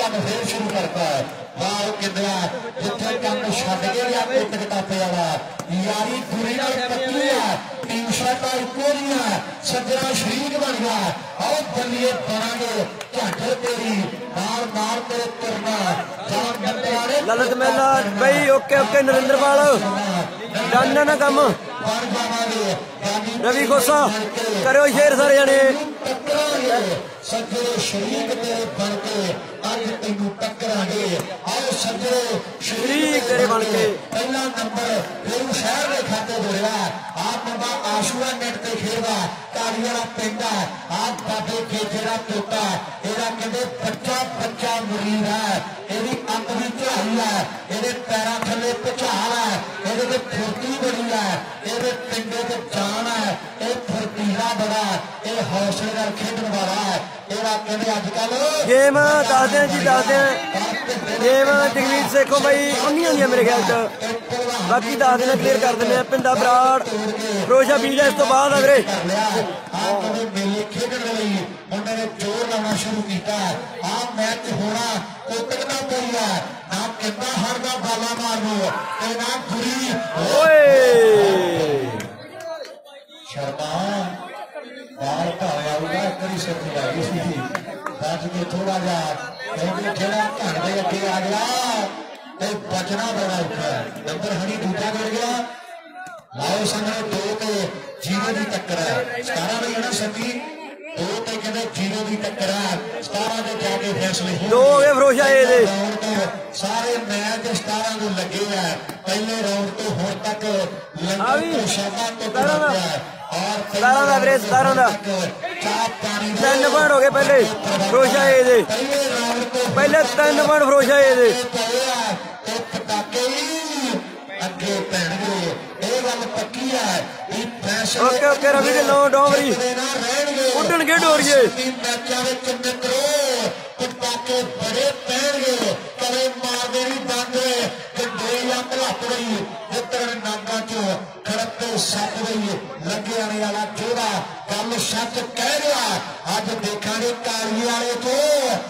काम फिर शुरू करता है वाह किंदिया जिथे काम छड्ड के लिया कुट कटापे वाला यारी पूरी नाल पक्की है टीम शर्टा इको दी है सज्जरा शरीक बन गया आओ बल्लिए बनांगे झांझर तेरी मार मार के करना जान बंदे ललित मेला भाई ओके ओके नरेंद्रपाल डन ना काम रवि गोसा करो शेर सारे जने सज्जरे शरीक तेरे बन के अज तेनू टकरांगे आओ सज्जरे शरीक तेरे बन के पहला नंबर फिर शहर के खाते जोड़िया आप मुंडा आशूरा नेट ते खेलदा काली वाला पिंड है आप बाबे के जेड़ा तोता एदा कहंदे बच्चा बच्चा मुरीद है एदी अंग दी चढ़ाई है एदे पैरां थल्ले भुचाल है एदे ते फुर्ती बड़ी है एदे पिंडे ते जान है ए फुर्तीला बड़ा ए हौसले नाल खेडण वाला है एदा कहंदे अजकल गेम दसदे जी दसदे गेम जगमीत सेखों भाई उन्नी होंदी मेरे ख्याल च बाकी दस दिन क्लीयर कर देने पिंडा बराड़ फिरोजा बीज इस तो बाद है वीरे मेले खेडण लई मुंडे ने जोर लाना शुरू किया आ मैच होना कुटकना पईया ना कितना हरदा बाला मारनो ते ना बुरी ओए शर्मा बाल भावे आऊगा करी सकती लगी सी बच के थोड़ा जा क्योंकि जेड़ा घर दे अगे आ गया ते बचना बड़ा औखा है नंबर हनी दूजा मिल गया लाओ सामने दो ते जीरो की टक्कर है 17 नहीं है ना सभी दो ते कहते जीरो की टक्कर है 17 के जाके फैसले दो हो गए फिरोजा ए दे सारे मैच 17 को लगे है पहले राउंड तो हुण तक लंदन शाबा तो और 17 का वीरे 17 का 3 पॉइंट हो गए पहले फिरोजा ए दे पहले 3 पॉइंट फिरोजा ए दे ओके ओके रवि के लो डोंगरी उड्डणगे डोरिए बड़े पैणगे कले मारदे नहीं बंद डोरिया भलप रही पुत्र नागा चो खड़कते सट रही लगे आने वाला जोड़ा गल सच कह गया अज देखा काली वाले तो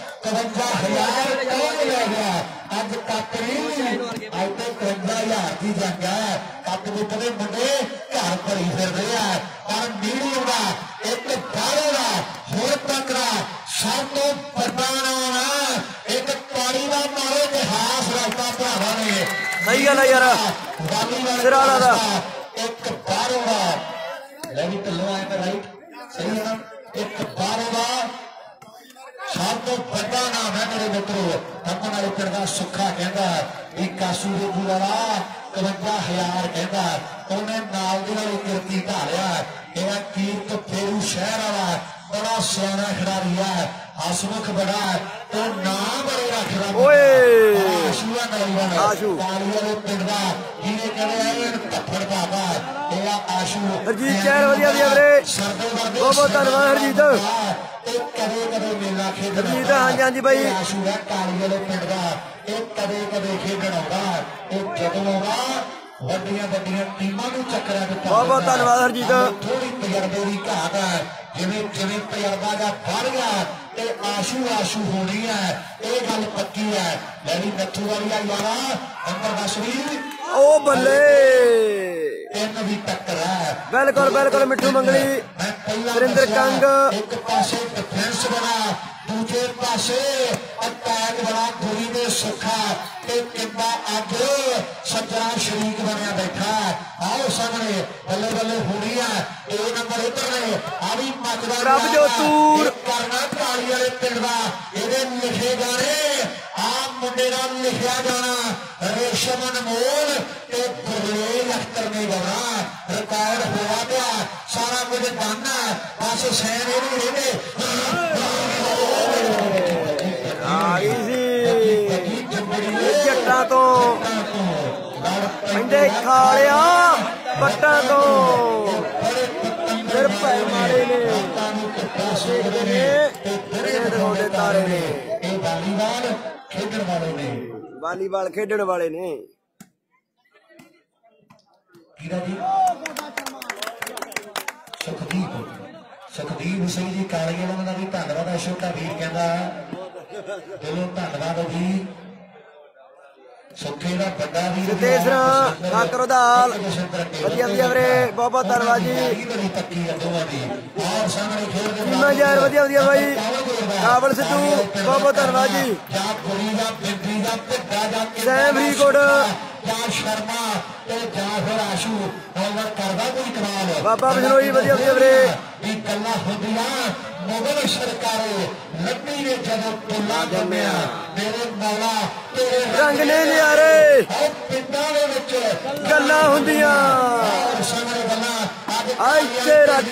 52,000 कौन ले गया अज कप नहीं अज तो 52,000 की जंग है कप जितने मुंडे घर भरी फिर रहे हैं पर नीली होगा एक बारों का होर तकड़ा सब तो बड़ा नाम है एक पानी का मारो इतिहास रखता भरावा ने सही गल है यार सिराला दा एक बारों का लेवी ढिल्लों आए राइट सही है ना एक बारों का सब तो बड़ा नाम है मेरे मित्रों अपन वाले पिंड का सुखा कहता एक कासू के वाला 52,000 कहता उन्हें नाल दी वाली किरती ढालिया यह कीर्त फेरू शहर वाला बड़ा सियाना खिडारी है हसमुख बड़ा तो नाम बड़े रखदा आशूआ नौजवान आशू काली वाले पिंड का जिन्हें कहते थप्पड़ पाता यह आशू हरजीत शहर वधिया दी वीरे बहुत बहुत धन्यवाद हरजीत कदे कदे मेला खेडदा हरजीत हाँ जी हाँ जी भाई आशू है काली वाले पिंड का कदे कदे खेडण आउंदा जदों आउंदा ਵੱਡੀਆਂ ਵੱਡੀਆਂ ਟੀਮਾਂ ਨੂੰ ਚੱਕਰਾਂ ਵਿੱਚ ਬਹੁਤ ਬਹੁਤ ਧੰਨਵਾਦ ਹਰਜੀਤ ਥੋੜੀ ਤਜਰਬੇ ਦੀ ਘਾਟ ਹੈ ਜਿਵੇਂ ਜਿਵੇਂ ਤਜਰਬਾ ਦਾ ਵੱਧ ਗਿਆ ਤੇ ਆਸ਼ੂ ਆਸ਼ੂ ਹੋਣੀ ਹੈ ਇਹ ਗੱਲ ਪੱਕੀ ਹੈ ਲੈਣੀ ਨੱਥੂ ਵਾਲੀਆ ਯਾਰਾ ਅੰਦਰ ਦਾ ਸਰੀਰ ਉਹ ਬੱਲੇ ਇਹਨਾਂ ਦੀ ਟੱਕਰ ਹੈ ਬਿਲਕੁਲ ਬਿਲਕੁਲ ਮਿੱਠੂ ਮੰਗਲੀ ਸੁਰਿੰਦਰ ਕੰਗ ਇੱਕ ਪਾਸੇ ਡਿਫੈਂਸ ਬਣਾ दूजे पासे अटैक बड़ा गुरी ने सुखा किंदा अज सज्जरा शरीक बनया बैठा आओ सामने बल्ले बल्ले होनी है ए नंबर इधर ने आ भी मचदा रब जो तूर करना काली वाले पिंड दा एदे लिखे गाने आ मुंडे नाल लिखिया जाना रेशम अनमोल ते गुरलेज अख्तर ने गाना रिटायर होया पिया सारा कुछ बनना बस सैन ए नहीं रहिंदे जट्टां तो पिंडे खालिया पट्टां तो फिर भै मारे ने तारे ने वालीबाल खेडण वाले ने सुखदीप सुखदीप सिंह जी काली वाला भी धन्यवाद अशोक का वीर कहता ਦਿਲੋਂ ਧੰਨਵਾਦ ਜੀ ਸੁੱਖੇ ਦਾ ਵੱਡਾ ਵੀਰ ਤੇਸਰਾ ਠਾਕਰ ਉਦਾਲ ਵਧੀਆ ਵਧੀਆ ਵੀਰੇ ਬਹੁਤ ਬਹੁਤ ਧੰਨਵਾਦ ਜੀ ਚੀਮਾ ਯਾਰ ਵਧੀਆ ਵਧੀਆ ਬਾਈ ਕਾਬਲ ਸਿੱਧੂ ਬਹੁਤ ਬਹੁਤ ਧੰਨਵਾਦ ਜੀ ਸੈਮ ਫਰੀਦਕੋਟ ਸ਼ਰਮਾ ਤੇ ਜਾਂ ਫਿਰ ਆਸ਼ੂ ਓਵਰ ਕਰਦਾ ਕੋਈ ਕਮਾਲ ਬਾਬਾ ਬਜਨੋਈ ਵਧੀਆ ਵਧੀਆ ਵੀਰੇ ਵੀ ਗੱਲਾਂ ਹੁੰਦੀਆਂ ਮੁਗਲ ਸਰਕਾਰ ਲੱਭੀ ਨੇ ਜਦੋਂ ਪੁੱਲਾ ਜੰਮਿਆ ਮੇਰੇ ਮੌਲਾ ਤੇਰੇ ਰੰਗ ਨੇ ਨਿਆਰੇ ਪਿੰਡਾਂ ਦੇ ਵਿੱਚ ਗੱਲਾਂ ਹੁੰਦੀਆਂ ਸਾਹਮਣੇ ਗੱਲਾਂ ਇੱਥੇ ਰੱਖ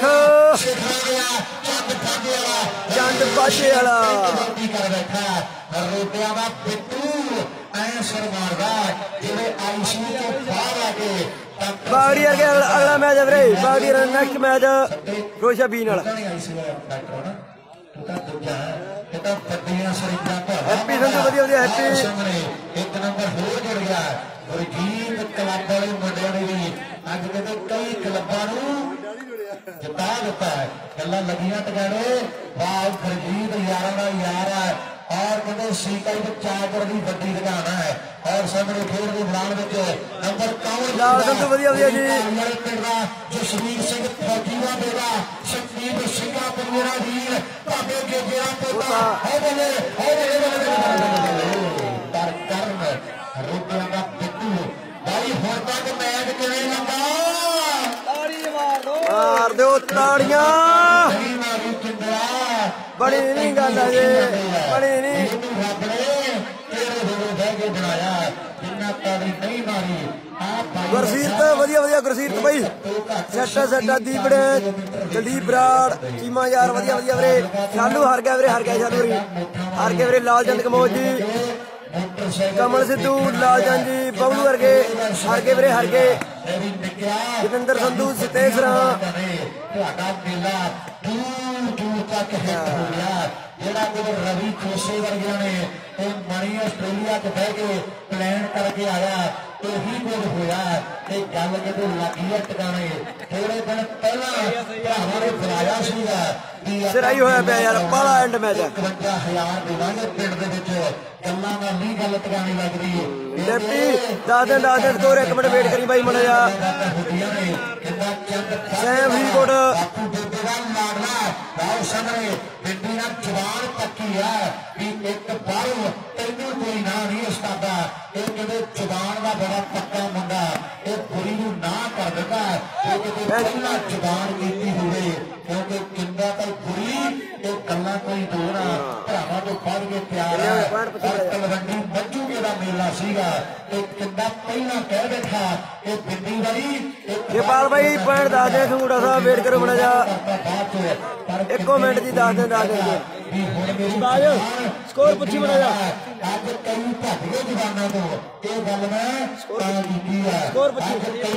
ਚੰਦ ਪਾਸ਼ੇ ਵਾਲਾ ਕੀ ਕਰ ਬੈਠਾ ਰੋਟਿਆਂ ਦਾ ਪਿੱਟੂ ਐ ਸਰ ਮਾਰਦਾ ਜਿਵੇਂ ਆਈਸੀ ਤੋਂ ਬਾਹਰ ਆ ਕੇ ਬਾਗੜੀ ਅਗੇ ਅਗਲਾ ਮੈਚ ਹੈ ਵੀਰੇ ਬਾਗੜੀ ਦਾ ਨੈਕਸਟ ਮੈਚ ਰੋਸ਼ਾ ਬੀ ਨਾਲ ਹੈਪੀ ਸੰਧੂ ਵਧੀਆ ਵਧੀਆ ਹੈਪੀ ਇੱਕ ਨੰਬਰ ਹੋਰ ਜੁੜ ਗਿਆ ਗੁਰਜੀਤ ਕਲੱਬ ਵਾਲੇ ਮੁੰਡਿਆਂ ਨੇ ਵੀ ਅੱਜ ਕਹਿੰਦੇ ਕਈ ਕਲੱਬਾਂ ਨੂੰ ਜਿਤਾ ਦਿੱਤਾ ਹੈ ਗੱਲਾਂ ਲੱਗੀਆਂ ਟਕਾਣੇ ਵਾਹ ਗੁਰਜੀਤ ਯਾਰਾਂ ਦਾ ਯਾਰ ਹੈ और कहते सीकाई में चादर की बड़ी दुकान है और सामने खेल के मैदान में नंबर 51 जसवीर सिंह फौजीवा बेटा संदीप सिंह पंगेरा वीर भावे के बेड़ा पोता पर करन रुपया का पिट्टू भाई हुण तक मैच किवें लगा मार दो ताड़ियां बड़ी नहीं गल है बड़ी नहीं गुरसीरत वधिया वधिया गुरसीरत भाई सट्टा दीपड़े कुलदीप बराड़ चीमा यार वधिया वधिया वीरे शालू हार गया शालू हार गया वीरे लालचंद कमोज जी कमल सिद्धू लालचंद जी बबलू हार गए वीरे जतिंदर संधू सतेसरा रवि खोसे वर्गिया ने मणि आस्ट्रेलिया च बह के प्लैन करके आया तो ही कुछ होया गल जो लगी है टकाने थोड़े दिन पहला भरावां ने बुलाया सीगा सिराई होया पिया यार बड़ा एंड मैच है 51,000 देवांगे पिंड दे विच गल्लां दा नहीं गल टकाने लगदी डेप्टी 10 दिन स्कोर 1 मिनट वेट करी भाई मड़ा जा सैम फरीदकोट सामने पिंडी ना जवान पक्की है भी एक बारू तेनू कोई ना नहीं इसका जवान का बड़ा पक्का मुंडा बुरी ना कर देता पहला जवान की हुए क्योंकि किंदा तो बुरी गल्ला कोई दो ना भरावां तो बढ़ के प्यार है तलवंडी मज्जूगे का मेला सीगा किंदा पहला कह बैठा पिंडी वाली गोपाल भाई पॉइंट दस दे संगूड़ा साहब वेट करो बड़ा जा एको मिनट जी 10 दिन स्कोर पूछी बड़ा जा स्कोर पूछी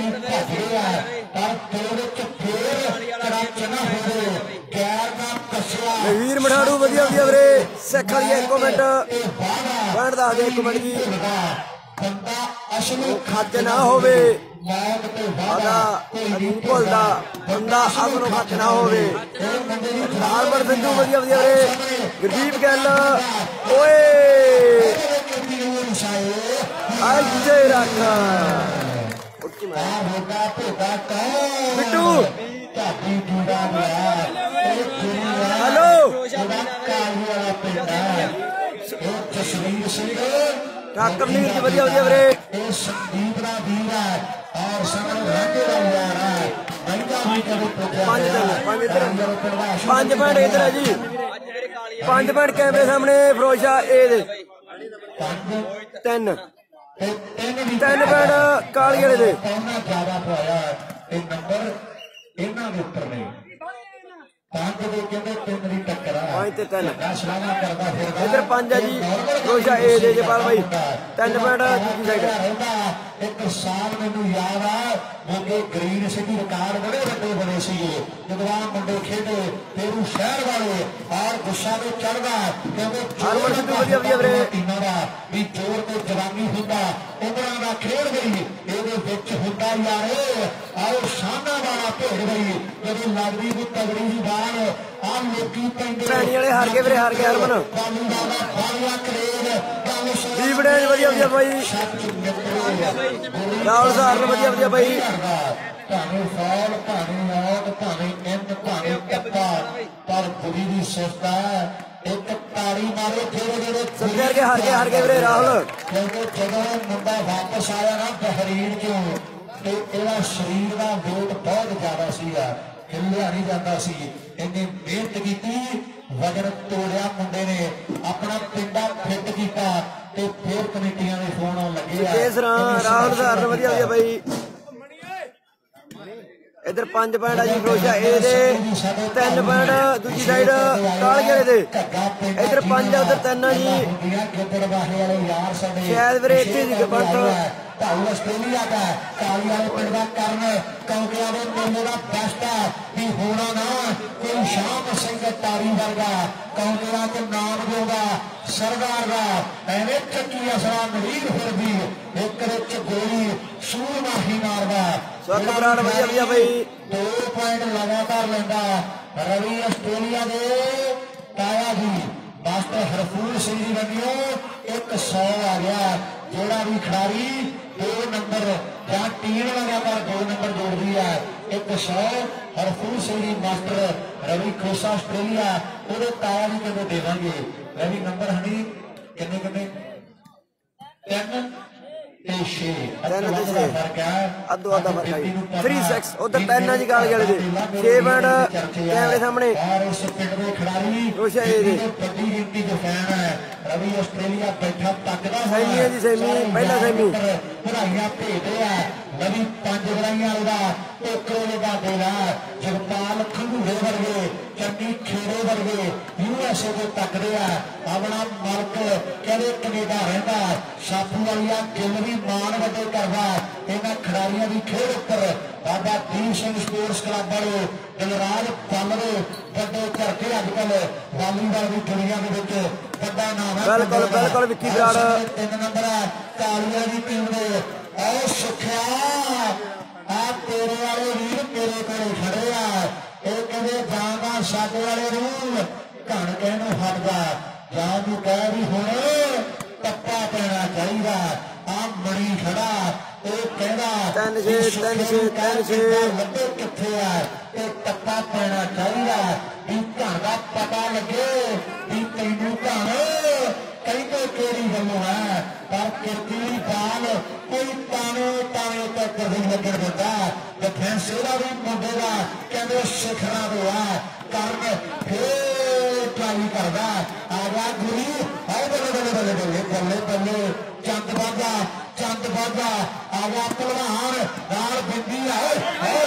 वीर मठाड़ू वधिया वधिया वीरे सिख वाली 1 मिनट पॉइंट दस दे 1 मिनट जी खच ना होवे भुलदा बंदा अगलों खच ना होवे हारबर सिद्धू वधिया वधिया वीरे गुरदीप गैल ओए अच्छे रख बिट्टू हेलो ठाकर नीर जी वधिया वधिया वीरे पांच पॉइंट इधर है जी 5 पॉइंट कैमरे सामने फिरोजा ए दे 3 पॉइंट काली वाले दे इधर 5 है जी फिरोजा ए दे जपाल भाई 3 पॉइंट दूसरी साइड एक साल मैनू याद आ ग्रीन सिटी रिकॉर्ड बड़े बड़े बने सी जगवान मुंडे खेडे तेरू शहर वाले और गुस्सा में चढ़दा क्योंकि टीमां दा भी जोर ते जवानी हुंदा उमरां दा खेड गई इहदे विच हुंदा यार आओ शाना वाला ਭੇਡ ਗਈ ਜਿਹੜੀ ਲੱਗਦੀ ਕੋਈ ਤਗੜੀ ਦੀ ਬਾਲ ਆ ਲੋਕੀ ਪੈਂਦੇ ਭੈਣੀ ਵਾਲੇ ਹਾਰ ਗਏ ਵੀਰੇ, ਹਾਰ ਗਏ ਹਰਮਨ ਕਾਲੀ ਦਾ ਬਾਲਿਆ ਕਰੇਡ ਗੱਲ ਜੀ ਬੜੇ ਵਧੀਆ ਵਧੀਆ ਬਾਈ ਰਾਹੁਲ ਸਹਾਰਨ ਵਧੀਆ ਵਧੀਆ ਬਾਈ ਭਾਵੇਂ ਫੌਲ ਭਾਵੇਂ ਆਉਟ ਭਾਵੇਂ ਇੰਦ ਭਾਵੇਂ ਕੱਪਾ ਪਰ ਬੁਰੀ ਦੀ ਸਿਫਤਾ ਇੱਕ ਤਾੜੀ ਮਾਰੋ ਜਿਹੜੇ ਸੱਤੇ ਹਾਰ ਗਏ ਵੀਰੇ ਰਾਹੁਲ ਕਿਉਂਕਿ ਜਦੋਂ ਮੁੰਡਾ ਵਾਪਸ ਆਇਆ ਨਾ ਬਹਿਰੀਨ ਚੋਂ ਤੇ ਇਹਦਾ ਸਰੀਰ ਦਾ ਵੇਟ ਬਹੁਤ ਜ਼ਿਆਦਾ ਸੀਗਾ, ਹਿੱਲਿਆ ਨਹੀਂ ਜਾਂਦਾ ਸੀ। ਇਹਨੇ ਮਿਹਨਤ ਕੀਤੀ, ਵਜਨ ਤੋੜਿਆ ਮੁੰਡੇ ਨੇ, ਆਪਣਾ ਪਿੰਡਾ ਫਿੱਟ ਕੀਤਾ ਤੇ ਫੇਰ ਕਮੇਟੀਆਂ ਦੇ ਫੋਨ ਆਉਣ ਲੱਗੇ ਆ। ਰਾਹੁਲ ਸਹਾਰਨ ਵਧੀਆ ਵਧੀਆ ਬਾਈ इधर 5 पॉइंट है जी फिरोजा ए दे 3 पॉइंट दूजी साइड कालगे दे इधर 5 उधर 3 है जी शायद फिर इतने सी पंत ਆਸਟ੍ਰੇਲੀਆ ਦਾ ਕਾਲੀ ਵਾਲੇ ਪਿੰਡ ਦਾ ਕਰਨ ਕੌਂਕਿਆਂ ਦੇ ਮੇਲੇ ਦਾ ਬੈਸਟ ਹੈ ਵੀ ਹੋਣਾ ਨਾ ਕੋਈ ਸ਼ਾਮ ਸਿੰਘ ਤਾਰੀ ਵਰਗਾ ਕੌਂਕਿਆਂ ਤੇ ਨਾਮ ਦੇਊਗਾ ਸਰਦਾਰ ਦਾ ਐਵੇਂ ਚੱਕੀ ਅਸਰਾ ਨਵੀਰ ਫਿਰ ਵੀ ਇੱਕ ਵਿੱਚ ਗੋਲੀ ਸੂਰ ਮਾਹੀ ਮਾਰਦਾ ਸਵਰਗ ਬਰਾੜ ਵਧੀਆ ਵਧੀਆ ਬਈ 2 ਪੁਆਇੰਟ ਲਗਾਤਾਰ ਲੈਂਦਾ ਰਵੀ ਆਸਟ੍ਰੇਲੀਆ ਦੇ ਤਾਇਆ ਜੀ ਮਾਸਟਰ ਹਰਫੂਲ ਸਿੰਘ ਜੀ ਵੱਲੋਂ 100 ਆ ਗਿਆ। ਜਿਹੜਾ ਵੀ ਖਿਡਾਰੀ 2 ਨੰਬਰ ਜਾਂ ਟੀਮ ਲਗਾਤਾਰ 2 ਨੰਬਰ ਜੋੜਦੀ ਹੈ 100 ਹਰਫੂਲ ਸਿੰਘ ਜੀ ਮਾਸਟਰ ਰਵੀ ਖੋਸਾ ਆਸਟ੍ਰੇਲੀਆ ਉਹਦੇ ਤਾਇਆ ਜੀ ਕਹਿੰਦੇ ਦੇਵਾਂਗੇ। ਰਵੀ ਨੰਬਰ ਹਣੀ ਕਿੰਨੇ ਕਿੰਨੇ 3 ਤੇ 6 ਫਰਕ ਹੈ ਅੱਧੋ ਅੱਧਾ ਫਰਕ ਹੈ 36 ਉਧਰ 3 ਜੀ ਕਾਲ ਗਏ ਦੇ 6 ਪੁਆਇੰਟ ਕੈਮਰੇ ਸਾਹਮਣੇ ਔਰ ਇਸ ਪਿੰਡ ਦੇ ਖਿਡਾਰੀ ਰੋਸ਼ਾ ਇਹ ਦੇ ਵੱਡੀ ਗਿਣਤੀ ਦੇ ਫੈਨ ਹੈ। ਰਵੀ ਆਸਟ੍ਰੇਲੀਆ ਬੈਠਾ ਤੱਕਦਾ ਸੈਮੀ ਹੈ ਜੀ ਸੈਮੀ ਪਹਿਲਾ ਸੈਮੀ ਵਧਾਈਆਂ ਭੇਜਦੇ ਆ ਰਵੀ 5 ਵਧਾਈਆਂ ਵਾਲਾ ਟੋਕਰੇ ਦੇ ਬਾਦੇ ਦਾ ਜਗਪਾਲ ਖੰਡੂਰੇ ਵਰਗੇ ਚੰਨੀ ਖੇੜੇ ਵਰਗੇ USA ਦੇ ਤੱਕਦੇ ਆ ਆਪਣਾ ਮਾਲਕ ਕਹਿੰਦੇ ਕੈਨੇਡਾ ਰਹਿੰਦਾ ਸਾਪੂ ਵਾਲੀਆ ਗਿੱਲ ਵੀ ਮਾਣ ਵੱਡੇ ਕਰਦਾ ਇਹਨਾਂ ਖਿਡਾਰੀਆਂ ਦੀ ਖੇਡ ਉੱਪਰ ਬਾਬਾ ਦੀਪ ਸਿੰਘ ਸਪੋਰਟਸ ਕਲੱਬ ਵਾਲੇ ਦਿਲਰਾਜ ਪਾਲਰੇ ਵੱਡੇ ਕਰਕੇ ਅੱਜ ਕੱਲ ਵਾਲੀਬਾਲ ਦੀ ਦੁਨੀਆ ਦੇ ਵਿੱਚ ਵੱਡਾ ਨਾਮ ਹੈ। ਬਿਲਕੁਲ ਬਿਲਕੁਲ ਵਿੱਕੀ ਬਰਾੜ 3 ਨੰਬਰ ਹੈ ਕਾਲੀਆ ਦੀ ਟੀਮ ਦੇ ਉਹ ਸੁਖਿਆ ਆ ਤੇਰੇ ਵਾਲੇ ਵੀਰ ਤੇਰੇ ਕੋਲ ਖੜੇ ਆ ਇਹ ਕਹਿੰਦੇ ਜਾਣਾ ਸਾਡੇ ਵਾਲੇ ਨੂੰ ਘਣ ਕੇ ਨੂੰ ਹਟਦਾ ਜਾਂ ਨੂੰ ਕਹਿ ਵੀ ਹੁਣ ਟੱਪਾ ਪੈਣਾ ਚਾਹੀਦਾ ਆ ਮਣੀ ਖੜਾ ਇਹ ਕਹਿੰਦਾ 3-6 ਲੱਗੇ ਕਿੱਥੇ ਆ ਇਹ ਟੱਪਾ ਪੈਣਾ ਚਾਹੀਦਾ ਵੀ ਘਣ ਦਾ ਪਤਾ ਲੱਗੇ ਵੀ ਤੈਨੂੰ ਘਣ ਕਹਿੰਦੇ ਕਿਹੜੀ ਵੱਲੋਂ ਹੈ ਪਰ ਕਿਰਤੀ ਬਾਲ ਕੋਈ ਤਾਣੇ ਤੱਕ ਨਹੀਂ ਲੱਗਣ ਦਿੰਦਾ ਡਿਫੈਂਸ ਇਹਦਾ ਵੀ ਮੁੰਡੇ ਦਾ ਕਹਿੰਦੇ ਸਿਖਰਾਂ ਦੇ ਆ ਕਰਨ ਫੇਰ ਟਰਾਈ ਕਰਦਾ ਆ ਗਿਆ ਗੁਰੀ ਆਏ ਬੱਲੇ ਚੰਦ ਬਾਗਾ ਆ ਗਿਆ ਪਹਿਲਵਾਨ ਨਾਲ ਬਿੰਦੀ ਆਏ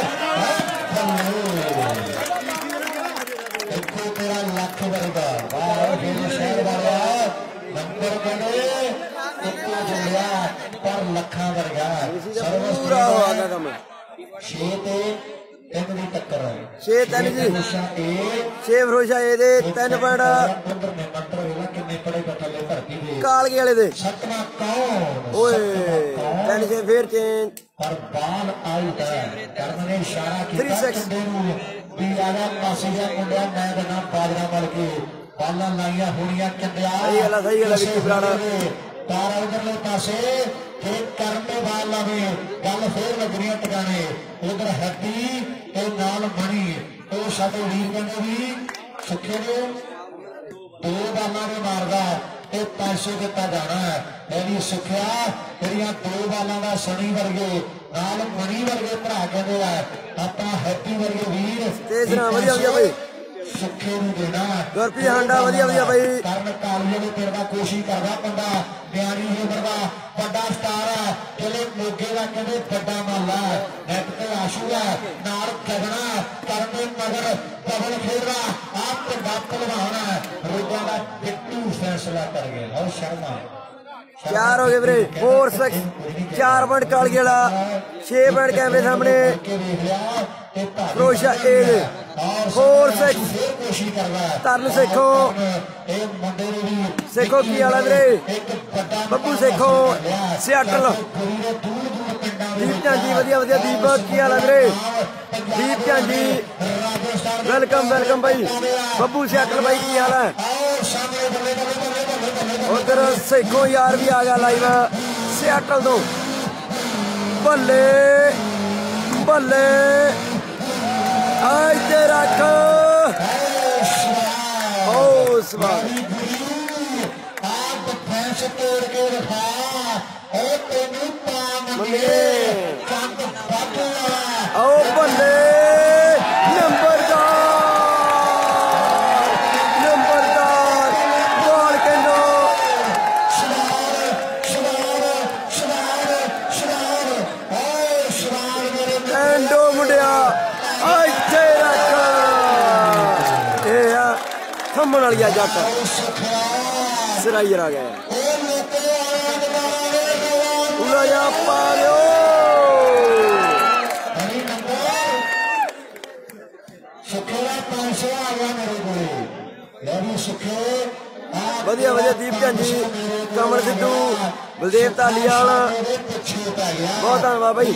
ਦੇਖੋ ਤੇਰਾ ਲੱਖ ਵਰਗਾ ਵਾਹ ਜਿਹੜੇ ਸ਼ਹਿਰ ਵਾਲਿਆ ਨੰਬਰ ਬਣੇ ਇੱਕੋ ਜੁੜਿਆ ਪਰ ਲੱਖਾਂ ਵਰਗਾ ਪੂਰਾ ਹੋ ਗਿਆ ਕੰਮ 6 ਤੇ 3 ਦੀ ਟੱਕਰ ਹੈ 6-3 ਜੀ 6 ਫਿਰੋਜ਼ਾ ਇਹ ਦੇ 3 ਪੁਆਇੰਟ ਅੰਦਰ ਨੇ ਮੰਤਰ ਵੇਲਾ ਕਿੰਨੇ ਪੜੇ ਬਟਲੇ ਧਰਤੀ ਦੇ ਕਾਲਗੇ ਵਾਲੇ ਦੇ ਸਤਨਾ ਕੌਣ ਓਏ 3-6 ਫੇਰ ਚੇਂਜ ਪਰ ਬਾਲ ਆਊਟ ਹੈ ਕਰਨ ਨੇ ਇਸ਼ਾਰਾ ਕੀਤਾ ਮੁੰਡੇ ਨੂੰ ਵੀ ਆਗਾ ਪਾਸੇ ਦਾ ਮੁੰਡਿਆ ਮੈਂ ਦੇਣਾ ਬਾਜਰਾ ਮਲ ਕੇ ਬਾਲਾਂ ਲਾਈਆਂ ਹੋਣੀਆਂ ਕੰਡਿਆ ਸਹੀ ਗੱਲ ਵਿੱਕੀ ਬਰਾੜ ਤਾਰਾ ਉਧਰਲੇ ਪਾਸੇ ਫੇਰ ਕਰਨ ਦੇ ਬਾਲ ਲਾਵੇ ਗੱਲ ਫੇਰ ਲੱਗਣੀਆਂ ਟਿਕਾਣੇ ਉਧਰ ਹੱਡੀ ਤੇ ਨਾਲ ਮਣੀ ਉਹ ਸਾਡੇ ਵੀਰ ਕਹਿੰਦੇ ਵੀ ਸੁੱਖੇ ਨੂੰ 2 ਬਾਲਾਂ ਦੇ ਮਾਰਦਾ ਇਹ 500 ਦਿੱਤਾ ਜਾਣਾ ਹੈ ਵੀ ਸੁੱਖਿਆ ਤੇਰੀਆਂ 2 ਬਾਲਾਂ ਦਾ ਸਣੀ ਵਰਗੇ ਨਾਲ ਮਣੀ ਵਰਗੇ ਭਰਾ ਕਹਿੰਦੇ ਆ ਆਪਾਂ ਹੈਪੀ ਵਰਗੇ ਵੀਰ ਤੇਜ਼ ਨਾ ਵਧੀਆ ਵਧੀਆ ਬਈ ਸੁੱਖੇ ਨੂੰ ਦੇਣਾ ਗੁਰਪ੍ਰੀਤ ਹਾਂਡਾ ਵਧੀਆ ਵਧੀਆ ਬਈ ਕਰਨ ਕਾਲੀਏ ਦੇ ਪਿੰਡ ਦਾ ਕੋਸ਼ਿਸ਼ ਕਰਦਾ ਬੰਦਾ ਬਿਆਨੀ ਉਮਰ ਦਾ ਵੱਡਾ ਸਟਾਰ ਹੈ ਜਿਹੜੇ ਮੋਗੇ ਦਾ ਕਹਿੰਦੇ ਵੱਡਾ ਮਾਲਾ ਨੈਟ ਤੇ ਆਸ਼ੂਗਾ ਨਾਲ ਖਗਣਾ ਕਰਨ ਦੇ ਮਗਰ ਪਵਨ ਖੇਡਦਾ ਆਪ ਵੱਡਾ ਪਹਿਲਵਾਨ ਰੋਜ਼ਾਂ ਦਾ ਬਿੱਟੂ ਫੈਸਲਾ ਕਰ ਗਏ ਲਓ ਸ਼ਰਮਾ 4 ਹੋ ਗਏ ਵੀਰੇ 4-6 4 ਪੁਆਇੰਟ ਕਾਲਗੇ ਵਾਲਾ 6 ਪੁਆਇੰਟ ਕੈਮਰੇ ਸਾਹਮਣੇ ਫਿਰੋਜ਼ਾ ਏ ਦੇ 4-6 ਤਰਨ ਸੇਖੋ ਸੇਖੋ ਕੀ ਵਾਲਾ ਵੀਰੇ ਬੱਬੂ ਸੇਖੋ ਸਿਆਟਲ ਦੀਪ ਜੀ ਵਧੀਆ ਵਧੀਆ ਦੀਪ ਕੀ ਵਾਲਾ ਵੀਰੇ दीप चंद जी वेलकम वेलकम भाई। बब्बू सियाटल भाई की हाल है। उधर सेखों यार भी आ गया लाइव सियाटल तो। बल्ले बल्ले आज ते रख ओ सवाल आओ बल्ले नंबरदार बॉल के नो एंडो मुंडिया इत्थे रख थम्मन वाली जट सिराई आ गया पा लो वधिया वधिया। दीप चंद जी कमल सिद्धू बलदेव धालीवाल बहुत धन्यवाद भाई।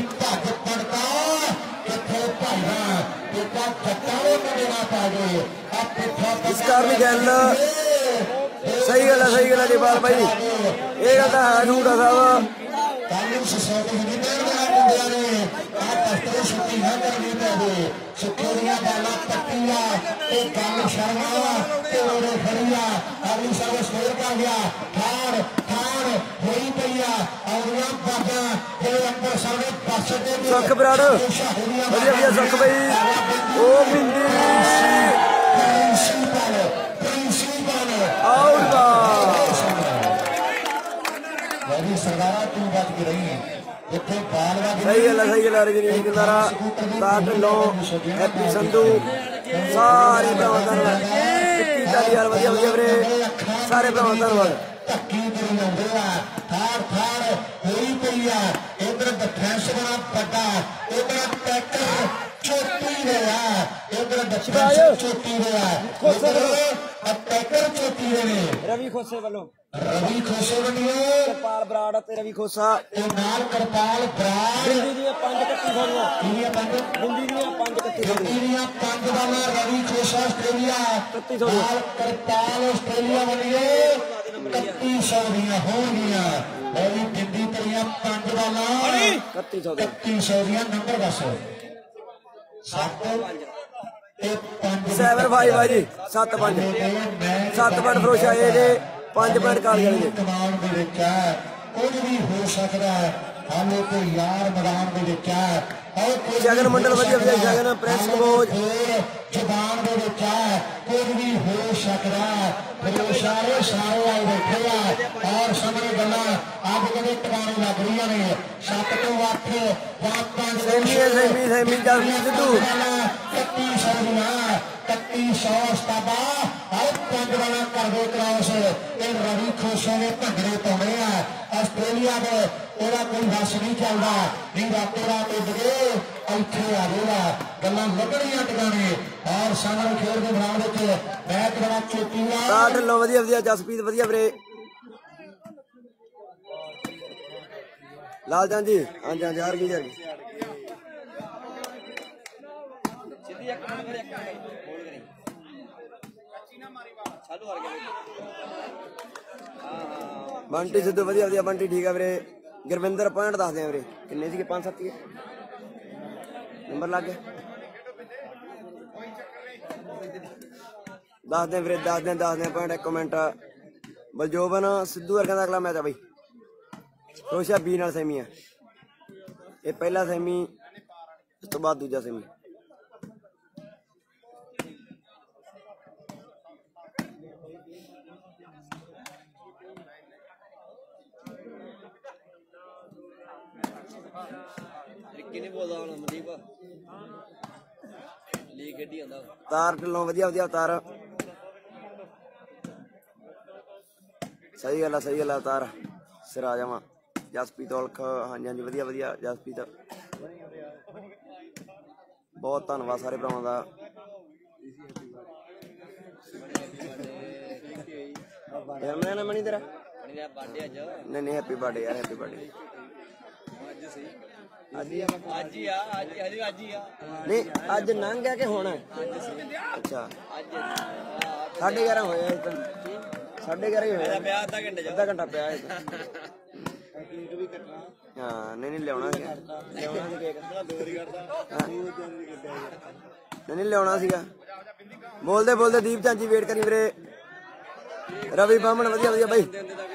इस कारण गल सही गल है जयपाल भाई। ये गल तो है झूठा साहब सुख बराड़ वधिया वधिया सुख भाई। ओ बिंदी आउट सही गल है रजनीश गुंदारा तार ढिल्लो हैप्पी संधू सारे भरावां धन्नवाद। धालीवाल वधिया वधिया वीरे सारे भरावां धन्नवाद। इधर डिफेंस बड़ा बड़ा इधर टैकल चोटी रहा इधर डिफेंस चोटी रहा टैकल चोटी रहे रवि खोसे वालों रवि खोसे बनिए करपाल बराड़ ते रवि खोसा नाल करपाल बराड़ हिंदी दी 5 कट्टी थोड़ियां हिंदी दी 5 कट्टी थोड़ियां 5 वाला रवि खोसा ऑस्ट्रेलिया नाल करपाल ऑस्ट्रेलिया बनिए 3100 दियां होंगियां रवि हिंदी तरियां 5 वाला 3100 दियां नंबर दस 7 भाई भाई 7 5 फरोशा ये 5 पॉइंट काल गए कुछ भी हो सकता है हाले तो यार मैदान में देखा जगन मंडल वधिया वधिया जगन प्रेस कबोज जुबान में देखा कुछ भी हो सकता है सारे सारे आए बैठे और समझ गला अब कभी टकाने लग रही ने 7 तो 8 सेमी जसमीत सिद्धू 3100 स्ताबा और 5 वाला कर दो क्रॉस रवि खोसे ने भंगड़े पाने आस्ट्रेलिया के तेरा कोई बस नहीं चलता नहीं रातों रात उड़ गए इतने आ जाएगा गल्लां लगनियां टकाने और सामने खेल के मैदान में मैच बड़ा चोटी ढिल्लो वधिया वधिया जसप्रीत वधिया वीरे लालचंद जी हाँ जी हाँ जी बंटी सिद्धू वधिया वधिया बंटी ठीक है वीरे। गुरविंदर पॉइंट दस दें वीरे किन्ने सी 5-7 नंबर लग गए दस दें वीरे 10 दें पॉइंट 1 मिनट। बलजोबन सिद्धू वर्गा का अगला मैच है भाई रोशा बी नाल सेमी है ये पहला सेमी इस तो बाद दूजा सेमी। तार ढिल्लों वधिया वधिया तार सही गल है तार सिर आ जावा। जसप्रीत औलख हाँ जी वधिया वधिया जसप्रीत बहुत धन्नवाद सारे भरावां दा। मनी तेरा नहीं हैप्पी बर्थडे यार हैप्पी बर्थडे नहीं अज लंघ गया कि होना अच्छा 11:30 होया 11:30 ही होया आधा घंटा पिया हाँ नहीं लिया नहीं लिया सीगा बोलते बोलते दीप चांची वेट करी वीरे रवि बामन वधिया वधिया बाई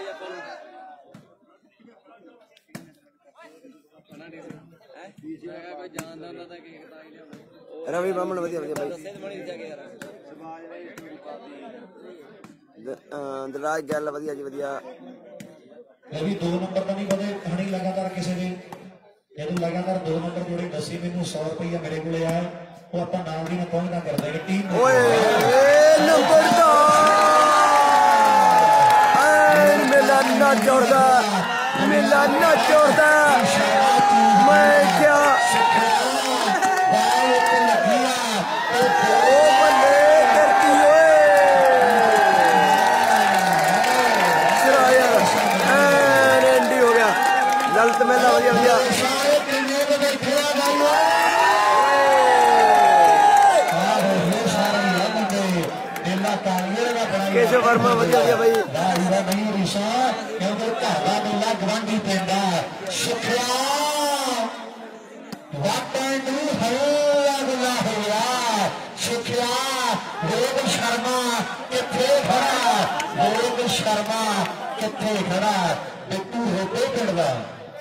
रवि बामन वधिया वधिया बाई दराज गैल वधिया जी वधिया भी 2 नंबर तो नहीं बने कहानी लगातार किसी ने जो लगातार 2 नंबर जोड़े दसी मैनू 100 रुपया मेरे को आया वो आप नाम भी पहुंचना कर देंगे टीम मिलाना जोड़दा मैं क्या ललित मेला वधिया वधिया केशव वर्मा वधिया वधिया भाई गवांढी पिंड सुखिया सुखिया लोग शर्मा किथे खड़ा बिट्टू होते पिंड का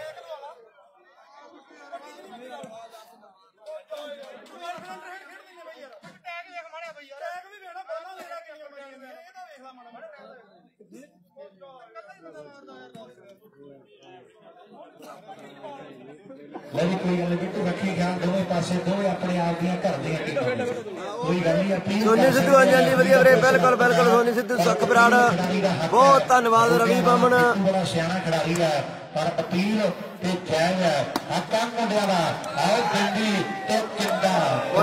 लेकिन कोई गल बिट्टू रखी ख्याल दोवें पासे दोवें अपने आप दियां घर दियां कोई गल नहीं अपील सोनी सिद्धू अंजानी वधिया वीरे बिल्कुल बिल्कुल सोनी सिद्धू सुख बराड़ बहुत धन्यवाद रवि बामन बड़ा सियाना खिडारी है पर अपील ते जायज है हक्कां मुंडियां दा आओ पिंडी ते किंदा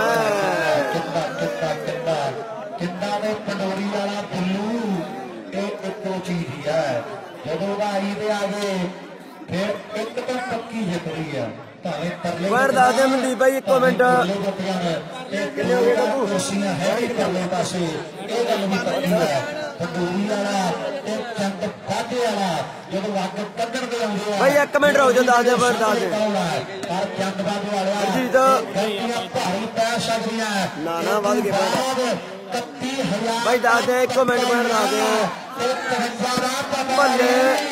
किंदा दे पंडोरी वाला पुल्लू इक्को चीज ही है जदों दा आई दे आगे फिर एक तो पक्की जित रही है वर दस दे मनदीप भाई एक मिनट किन्ने हो गए कुर्सियां है ही परले पासे ये गल भी पक्की है पंडोरी वाला ते चंद फाटे वाला जदों अग कड्ढण दे आउंदे भाई एक मिनट रुक जा दस दे वर दस दे पर चंद बाबू वाले जी तो गलतियां भारी पै सकदियां ना वध के 31000 भाई दस दे एक मिनट मैं दस दे भले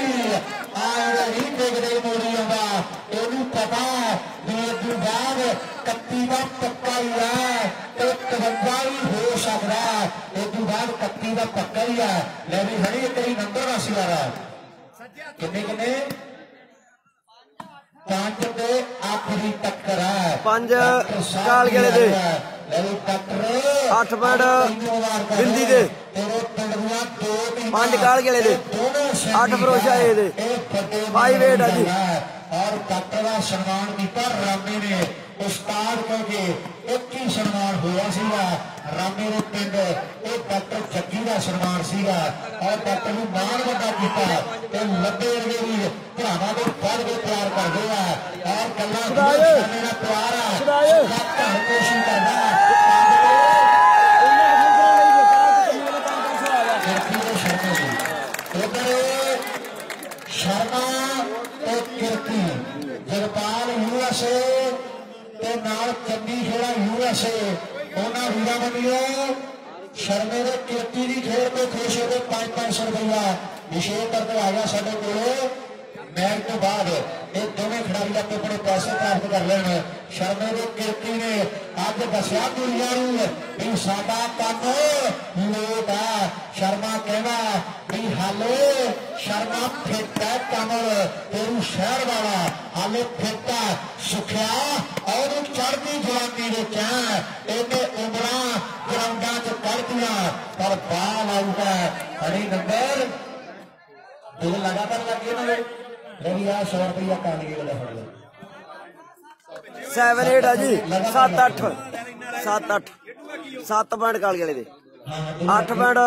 पता बाद 31 का पक्का ही है 53 ही हो सकता है बाद 31 का पक्का ही है लेकिन हरी कई नंबर राशि वाला किन्ने किन्ने 5 पे आखिरी टक्कर है 5 काल गेले दे 8 मिनट बिंदी दे 5 काल गेले दे 8 फरोशा ए दे 5 वेट है जी और डॉक्टर का सम्मान किया रामे ने उस्ताद क्योंकि एक ही सम्मान हुआ सीगा रामे ने पिंड एक डॉक्टर जग्गी का सम्मान सीगा और डॉक्टर ने मान बड़ा किया लंबे अरगे भी भरावां को बढ़ के प्यार करते हैं और कला मेरा प्यार है कोशिश करना शर्मा किरती जगपाल यूएसए ते नाल चंदी खेड़ा यूएसए उन्होंने वीरा बनियो शर्मे ने किरती की खेल को खुश होकर 500 रुपया विशेष करके आ गया साढ़े को मैच तो बाद ये दोनों खिडारी अपने अपने पैसे प्राप्त कर लेने शर्मे ने किरती ने अज दसिया दुनिया भी साडा काम लोट है शर्मा कहना भी हाले शर्मा फिट है कमल तेरू शहर वाला हाले फिट है सुखिया और चढ़ती जवानी इन्हें उम्र ग्राउंडा च कर दिया पर बाल आउट है हरी नंबर दिल लगातार लगे ना रवि 100 रुपया काली वाला फड़ लो 7 8 है जी 7 8 7 8 7 पॉइंट काल गले दे 8 ਪੁਆਇੰਟ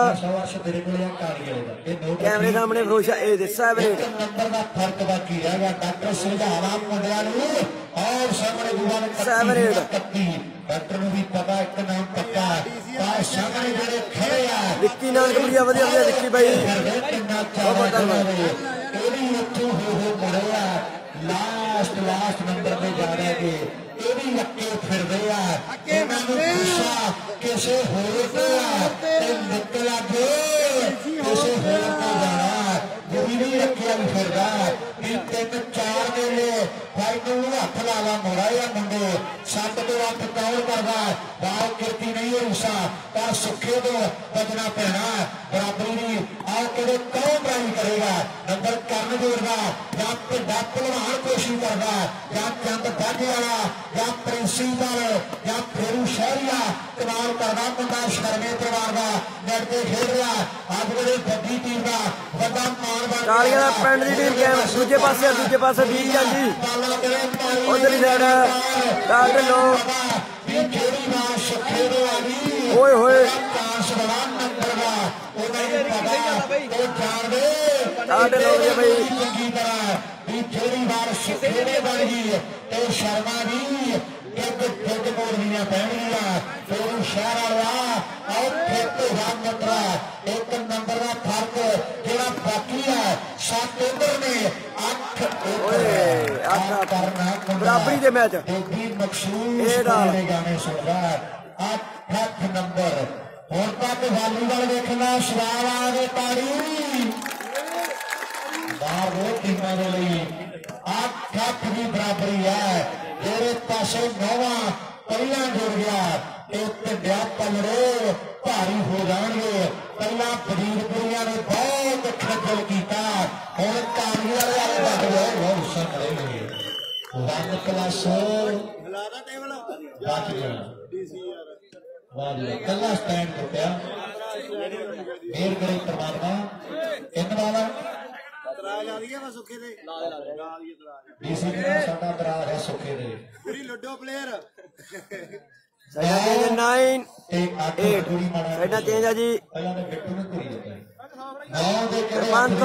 कैमरे सामने फिरोशा ए दे 7 8 नंबर का फर्क बाकी रहेगा डॉक्टर समझावा मुंडिया और सामने दुआ 7 8 डॉक्टर भी पता एक नाम पक्का पर सामने जेड़े खड़े आ विक्की नानक बढ़िया बढ़िया विक्की भाई बहुत धन्यवाद एडी उत्थों हो मुड़िया लास्ट नंबर पे जा रहे हैं एडी लक्के फिर रहे आ इन्हां नूं गुस्सा किसे होर ते ते निकला दे किसे होर ते जाना गुरी नहीं रखिया भी फिरदा भी 3-4 मेले भाई नूं हथ लावा मुड़ाया मुंडे 7 तो 8 कौन करदा बाल किरती नहीं है उसा पर सुखे तो बजना पैना बराबरी नहीं आओ किहड़े कौन ड्राइव करेगा नंबर करन जोड़दा या भिड्डा भलवान कोशिश करदा या चंद बाजे वाला या प्रिंसिपल या फेरू शहरिया कमाल करदा मुंडा शर्मे परिवार का नेट ते खेल रहा अज वेले वड्डी टीम का वड्डा मान बन कालिया दा पिंड दी टीम कैम दूजे पासे बीत जांदी उधर ही साइड काट लो ओए होए काट लो भाई शर्मा जी मोड़निया पैणगियां फिर शहर वाला और एक नंबर का फर्क जो बाकी है 7 ओवर ने 8 करना बराबरी के मैच मखसूस गाने सुन रहा 8 नंबर हुण तक वालीबाल देखना शराब आ ताड़ी बाहर दो टीमों के लिए 8 की बराबरी है मेरे पासे 9 पहला जुड़ गया एक ढिया पलड़े भारी हो जाएंगे पहला फरीदपुरिया ने बहुत खज्जल किया हुण तालियां वाले बन गए बहुत संभलेंगे 1 क्लास बच गया कला स्टैंड टुटिया मेर करे परमात्मा इन वाला डीसी साडा दराज है सुखे दे पूरी लड्डो प्लेयर 9 8 साइडा चेंज है जी सरपंच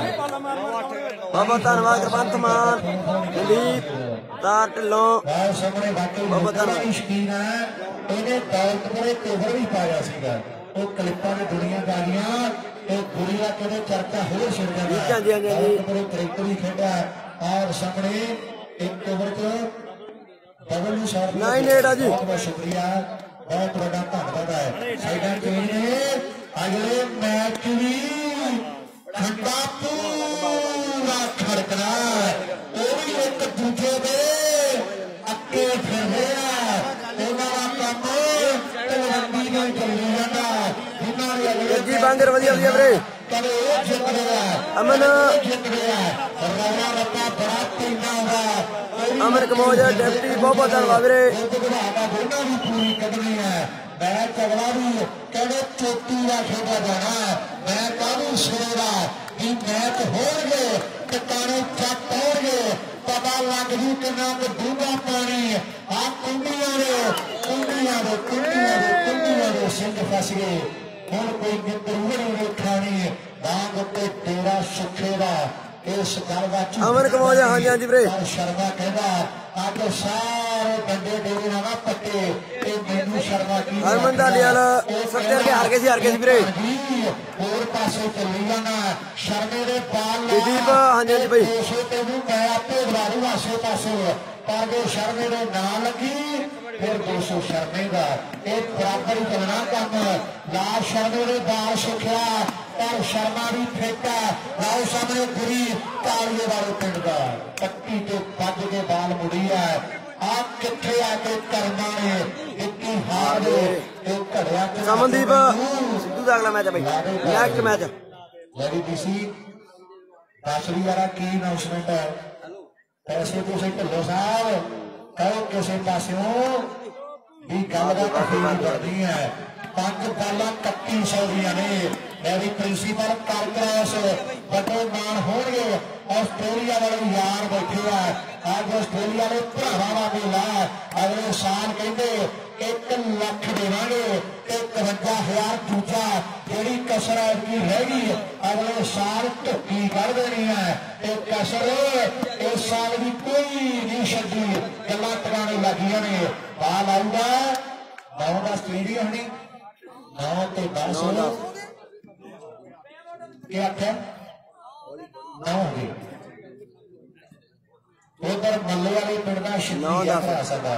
बहुत धन्यवाद सरपंच मान दिलीप तार ढिल्लों बहुत धन्यवाद ਇਹਨੇ ਦੌਲਤਪੁਰੇ ਕਵਰ ਵੀ ਪਾਇਆ ਸੀਗਾ ਉਹ ਕਲਿੱਪਾਂ ਦੀ ਦੁਨੀਆਦਾਰੀਆਂ ਇਹ ਗੁਰੀ ਦਾ ਕਿਹੜੇ ਚਰਚਾ ਹੋਰ ਛਿੜ ਜਾਂਦਾ ਦੌਲਤਪੁਰੇ ਕ੍ਰਿਕਟ ਵੀ ਖੇਡਿਆ ਔਰ ਸਾਹਮਣੇ ਇੱਕ ਓਵਰ ਚ ਡਬਲ ਨੂੰ ਸ਼ਾਟ 9-8 ਜੀ ਬਹੁਤ ਸ਼ੁਕਰੀਆ ਬਹੁਤ ਵੱਡਾ ਧੰਨਵਾਦ ਹੈ ਸਾਈਡਾਂ ਚੇਂਜ ਨੇ ਅਗਲੇ ਮੈਚ ਵੀ ਠੰਡਾ ਪੂਰਾ ਖੜਕਣਾ ਉਹ ਵੀ ਇੱਕ ਦੂਜੇ ਦੇ ਅੱਗੇ ਫਿਰ ਰਿਹਾ जी बांगर वधिया वधिया वीरे अमन अमन कमोज डिप्टी बहुत धन्यवाद वीरे मैं चगला भी कहने चोटी का खेला जाना मैं कानू सोरा कि मैच होंगे टिकाने चक होंगे पता लग जू कि डूंगा पानी आ कुंडिया दे सिंह फस गए हुण कोई गिरवर नहीं खानी बांग ते तेरा सुखेरा इस गल दा अमन कमोज हाँ जी वीरे शर्मा कहदा अज सारे बंदे डेरे ना पट्टे ते मैनू शर्मा की हरमन दा लियाल 70 के हार गए सी वीरे और पासे चली जाना शर्मे दे बाल दीप हाँ जी भाई तेनू मैं आपे बुलारू आसे पासे पर जो शर्मे दे ना लगी फिर 200 शर्मे का एक बराबर ही चलना कम लाल शर्मे ने बाल सुखिया पर शर्मा भी फेंका लाओ सामने गुरी कालिए वाले पिंड का पट्टी तो पज के बाल मुड़ी है आप किथे आके करना है इतनी हार दे एक घड़िया समनदीप सिद्धू दा अगला मैच है भाई नेक्स्ट मैच लड़ी डीसी दासरी वाला की अनाउंसमेंट है पैसे तुसीं ढिल्लों साहब कहो किसी पासों भी गलबात फील करनी है 5 बालां 3100 दियां ने मेरी प्रिंसीपल कर क्रॉस बड़े मान होंगे आस्ट्रेलिया वाले यार बैठे हैं आज आस्ट्रेलिया ने भरावां दा मेला अगले साल कहते 1 ਲੱਖ ਦੇਵਾਂਗੇ ਤੇ 51,000 ਦੂਜਾ ਜਿਹੜੀ ਕਸਰ ਐਤਕੀ ਰਹਿ ਗਈ ਅਗਲੇ ਸਾਲ ਢੁੱਕੀ ਕਰ ਦੇਣੀ ਹੈ ਤੇ ਕਸਰ ਇਸ ਸਾਲ ਵੀ ਕੋਈ ਨਹੀਂ ਛੱਡੀ ਗੱਲਾਂ ਟਿਕਾਣੇ ਲੱਗੀਆਂ ਨੇ ਬਾਲ ਆਊਗਾ 9 ਦਾ ਸਟੇਡੀਅਮ ਨਹੀਂ 9 ਤੇ 10 ਕੀ ਆਖਿਆ 9 ਹੋ ਗਈ उधर मल्ले वाले पिंड का शिंदी भरा सकता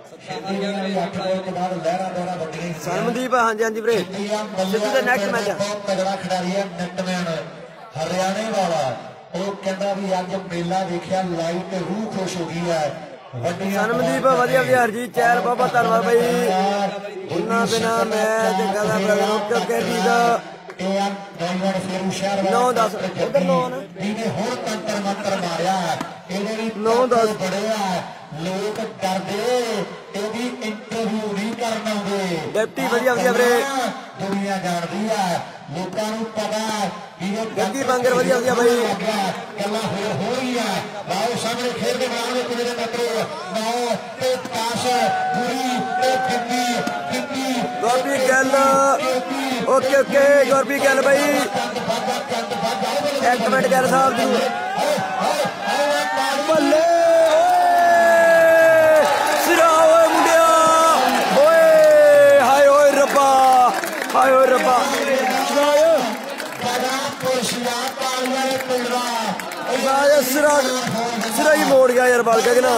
सनमदीप हाँ जी हाँ जी वीरे सिद्धू दा नेक्स्ट मैच बहुत तगड़ा खिडारी है नेटमैन हरियाणे वाला वो कहता भी अज मेला देखिया लाइव ते रूह खुश हो गई है सनमदीप वधिया वधिया हरजीत चहल बहुत धन्यवाद भाई उन्हां बिना मैच कहदा प्रोग्राम क्योंकि ठीक 9-10 उधर 9 ना इन्हें हुण तंत्र मंत्र मारिया 9-10 बड़े लोग करदे एदी इंटरव्यू नहीं करना होंगे डेप्टी वधिया वधिया वीरे दुनिया जानदी है लोकां नूं पता गद्दी बांगर वधिया वधिया भाई गल्लां होर हो रही है आओ सामने खेल के मैदान में मेरे मित्रों 9 ते 10 पूरी ते गिनती गौरवी गैल ओके ओके गौरवी गैल भाई एक मिनट गैल साहब जी बल्ले सिरा ओए मुंडिया ओए हाय ओए रब्बा सिरा ही मोड़ गया यार बाल का ना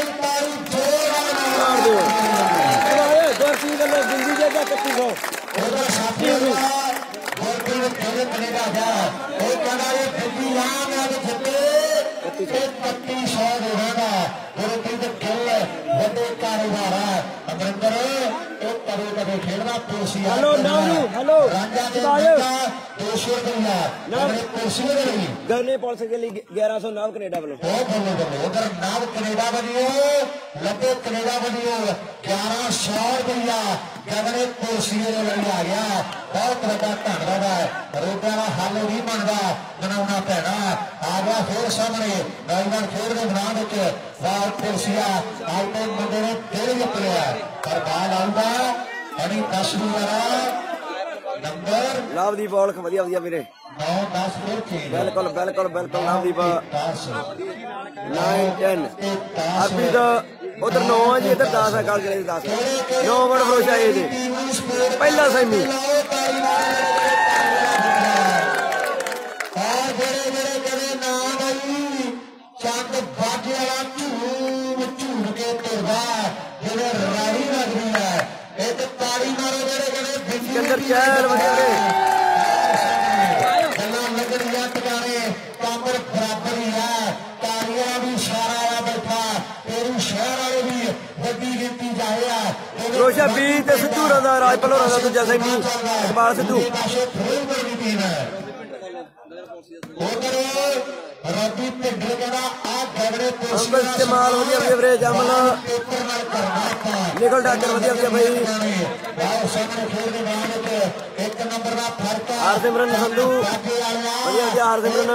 हेलो हेलो गवर्नर पॉलिसी के लिए 1100 नाम कनेडा वालों उधर नाम कनेडा बनियो लगे कनेडा बनियो 1100 रुपया गवर्नर पॉलिसी आ गया बहुत बड़ा धन्यवाद है रोटा का हल नहीं बनता बनाना पैना आ गया फिर सामने नौजवान खेल के मैदान बाल पॉलिसिया आज तो मुंडे ने फिर जित लिया पर बाल आऊगा अभी 10 नंबर लवदीप बॉल वधिया वधिया वीरे 9-10 फिर खेल बिल्कुल बिल्कुल बिल्कुल लवदीप 9-10 अभी तो उधर 9 है जी इधर 10 है कल चले 10 9 मिनट भरोसा ये दे पहला सेमी चंद बाजे वाला झूम झूम के तोड़दा जेड़े राही लगदी है एक ताड़ी मारो जेड़े कने सिकंदर चहल वधिया रे गल्लां लगदियां टकारे कामर बराबर ही है ताड़ियां भी इशारा आ बैठा तेरू शहर वाले भी वड्डी गिनती जाया रोशा बी ते सिद्धू दा राज भलोरा दा दूजा सेमी इकबाल सिद्धू रवि भिंडर कहना आ गगड़े अंबल इस्तेमाल वधिया वधिया वीरे जमल निकल डाकर वधिया वधिया भाई एक नंबर का फर्क हरसिमरन संधू वधिया वधिया हरसिमरन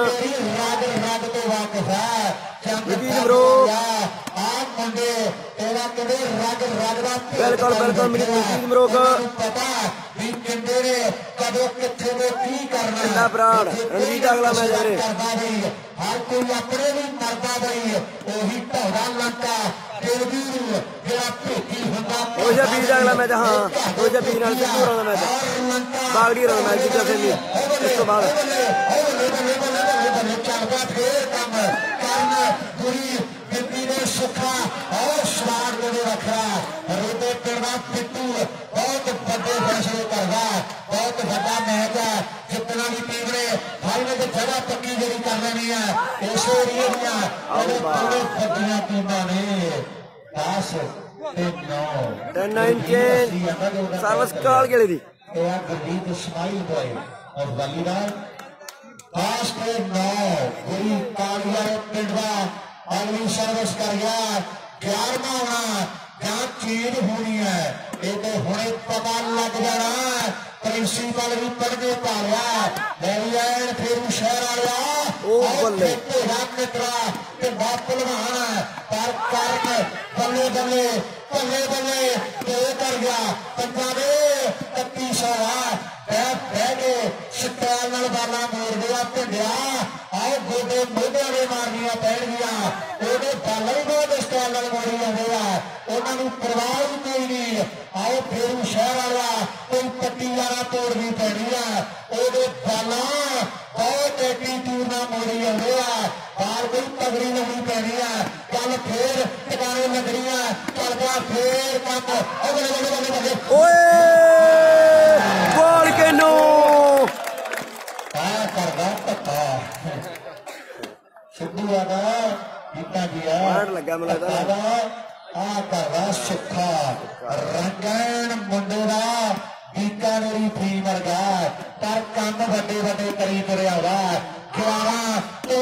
बिल्कुल बिल्कुल नीतीश मरोग प्राण रणजीत अगला मैच वीरे हर कोई अपने भी मरदा बई ओही ढौड़ा लंका रोजा बीर का अगला मैच हाँ रोजा बीर नाल सिद्धू होरां दा मैच बागड़ी होरां दा मैच दूजा सेमी इस तो बाद सुखा और स्वाद रखा रोटे पिंडा पिट्टू बहुत बड़े फैसले करवा बहुत बड़ा मैच है जितना भी टीम ने फाइनल की जगह पक्की जी कर लेनी है इस एरिए बड़िया टीमां ने 10 ते 9 सर्विस काल के लिए गुरदीप स्माइल बॉय और वालीबाल 10 ते 9 गुरी कालिया पिंडा अगली सर्विस कर गया 11वां होना क्या चीज होनी है ये तो हुणे पता लग जाना प्रिंसिपल भी पढ़ने पा रहा है फिर शहर आया पहलवान पर बल्ले बल्ले बल्ले बल्ले दो कर गया पंजाबी 3100 बह के स्टाइल नाल बाला मोड़ दिया भिंडिया आओ गोडे मोढे ने मारनिया पैणगियां ओहदे बाला ही बहुत स्टाइल नाल मोड़ी जाते हैं उन्होंने परवाह भी कोई नहीं आओ फेरू शहर वाला कोई पट्टी वाला तोड़ भी पैनी है ओहदे बाला बहुत एटीट्यूड नाल मोड़ी जाते हैं बाल कोई तगड़ी लगनी पैनी है कल फिर टिकाने लगनी है चल गया फिर कम बॉल के नो करदा धक्का सिद्धू आदा गीता जी लगा मैं लगता करदा सुखा रंगन मुंडे का बीकानेरी थी वर्गा पर कम वड्डे वड्डे करी तुरिया वा 11 तो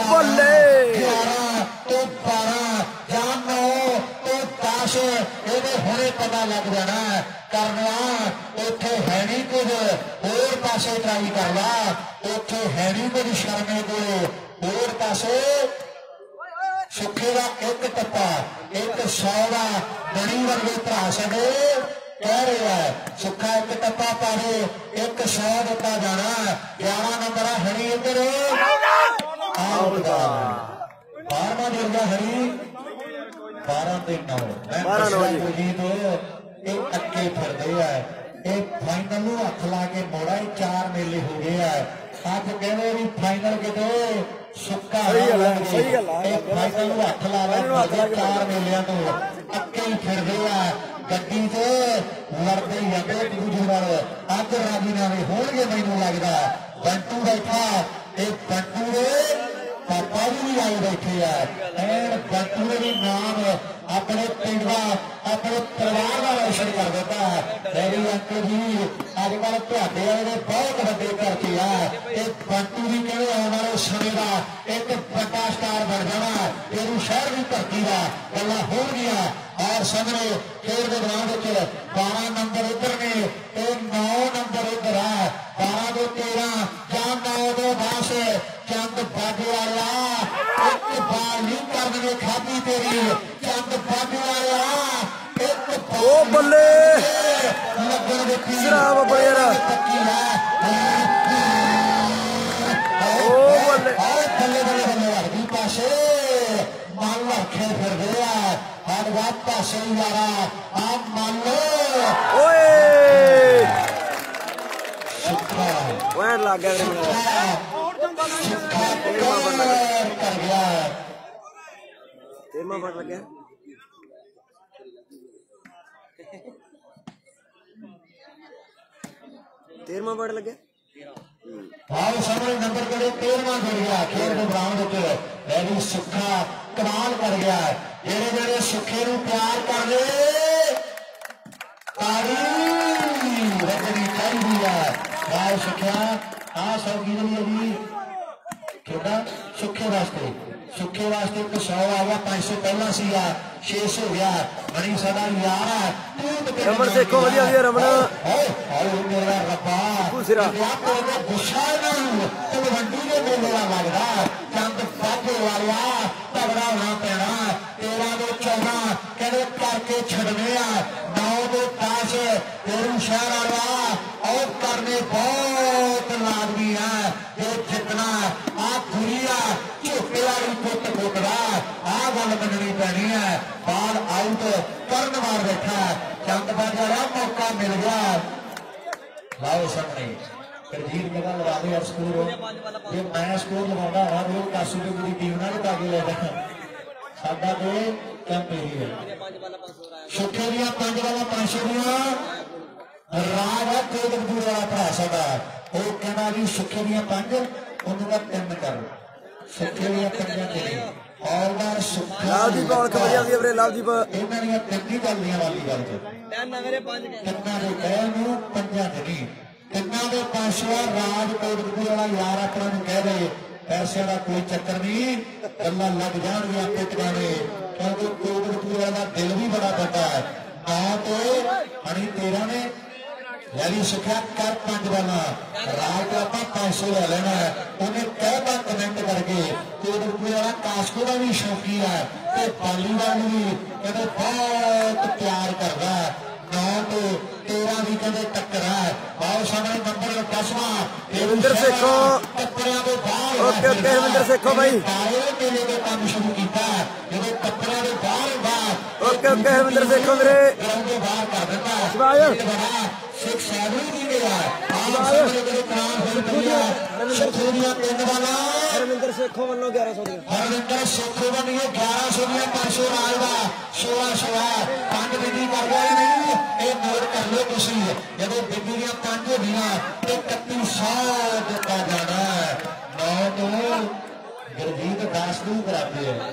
11 तो 12 ਜਾਂ 9 तो 10 ਇਹਦੇ ਹੁਣੇ ਪਤਾ ਲੱਗ ਜਾਣਾ ਕਰਨਾ ਉੱਥੇ ਹੈ ਨਹੀਂ ਕੁਝ ਹੋਰ ਪਾਸੇ ਟਰਾਈ ਕਰ ਲਾ ਉੱਥੇ ਹੈ ਨਹੀਂ ਕੁਝ ਸ਼ਰਮੇ ਕੋਲ ਹੋਰ ਪਾਸੇ ਸੁੱਖੇ ਦਾ ਇੱਕ ਟੱਪਾ 100 ਦਾ ਬਣੀ ਵਰਗੇ ਭਰਾ ਸਾਡੇ कह रहे हैं सुखा एक टप्पा पावे 100 दिता जाना 11 नंबर हरी इधर 12वां जुड़ गया हरी 12 ते 9 ये अक्के फिरते हैं ये फाइनल हथ ला के मोड़ा 4 मेले हो गए हैं अज कहते भी फाइनल किते सुक्का फाइनल हथ ला 4 मेलिया तो अक्के ही फिरते हैं गड्डी से लड़ते जाते एक दूजे नाल अज राजीनामे होणगे मैनूं लगदा बंटू बैठा एक बंटू दे पापा भी आई बैठे हैं बंटू ने भी नाम अपने पिंड का अपने परिवार का रोशन कर देता मेरी अंकल जी अजकल तुहाडे वाले बहुत वड्डे करके है बंटू भी कहते आने वाले समय का एक बड़ा स्टार बन जाना तेरू शहर की धरती का गल्लां होणगियां और सामने खेल के मैदान 12 नंबर इधर ने 9 नंबर इधर है 12 तो 13 या 9 तो 10 चंद बाजू वाला एक बाल नहीं करने खाती तेरी चंद बाजू वाला एक ओ बल्ले लगन शराब बड़ेरा ओ बल्ले बल्ले बल्ले बल्ले वाली पासे मान रखे फिर गया हर बात पासे यारा आप मान लो ओए सुखा वह लग गया सुखा कर गया तेमा बड़ लग गया तेरमा बड़ लग गया आओ सामने नंबर करे 13वां जुड़ गया खेल के ग्राउंड रैली सुखा कमाल कर गया जेड़े जेड़े सुखे नूं प्यार कर दे तारी रजनी चाहिदी है आओ सुखा आ सौगी जी थोड़ा सुखे वास्ते 100 आ गया 500 पहला सीगा 600 हो गया बड़ी साडा यार है रमन देखो वधिया वधिया रमन हाय मेरा रब्बा दूसरा गुस्सा नहीं तो वड्डी दे मेले दा लगदा चंद बाजे वालिया तगड़ा होना पैना 13 दे 14 कहदे करके छड़ने आ 9 दे 10 तेरू शहर वाला और करने बहुत लाजमी है ये जितना आ गुड़िया झोटे वाली पुत पुतरा आ गल मननी पैनी है बाल आउट करन मार बैठा चंद बाजा मौका मिल गया लाओ सामने करजीत मेरा लगा दे स्कोर जो मैं स्कोर लगाऊंगा हर रोज कासू की पूरी टीम ना ताकि ले साडा तो कैंप ही है सुखे दिया 5 वाला 500 दिया राज है कोटकपुर वाला भरा साडा वो कहना जी सुखे दिया 5 उन्होंने 3 कर सुखे दिया 5 नहीं और सुखा लाभदीप और कबड्डी वाली वीरे लाभदीप इन्हां दी चंगी गल्लियां वाली गल ते ना मेरे 5 कितना दे कह नूं 5 नहीं कितना दे 500 राज कोटकपुर वाला यार अपना नूं कह दे पैसे का कोई चक्कर नहीं गल्लां लग जाणगियां आपे टकाने क्योंकि कोटकपुर वाला दिल भी बड़ा बड़ा है ना तो हनी 13 ने यानी सुखिया कर 5 वाला रात को आप 500 ले लेना है उन्हें कई बार कमेंट करके कास्को का भी शौकी है तो पालीवाल भी कहते बहुत प्यार करता है 9 तो 13 भी कहते टक्कर है बहुत सामने नंबर 10वां रविंदर सेखो कपड़िया के बाहर ओके ओके रविंदर सेखो भाई मेले के काम शुरू किया जो कपड़िया के बाहर ओके ओके रविंदर सेखो मेरे ग्राउंड के बाहर कर देता है शिवाय सिख साधु भी गया रविंदर सेखो वालों 1100 हरविंदर सेखो बनिए 1100 में 500 राजदा 1600 5 बिंदी कर गया नहीं ये नोट कर लो किसी जब बिंदियां 5 होगियां तो 3100 देता जाना है 9 तो गुरजीत दास भी कराते हैं